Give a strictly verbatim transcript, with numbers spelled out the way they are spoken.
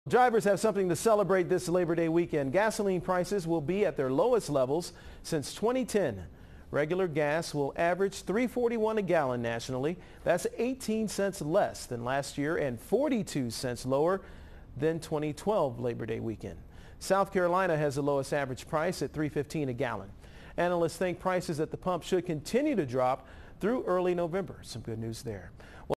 Drivers have something to celebrate this Labor Day weekend. Gasoline prices will be at their lowest levels since twenty ten. Regular gas will average three forty-one a gallon nationally. That's eighteen cents less than last year and forty-two cents lower than twenty twelve Labor Day weekend. South Carolina has the lowest average price at three fifteen a gallon. Analysts think prices at the pump should continue to drop through early November. Some good news there.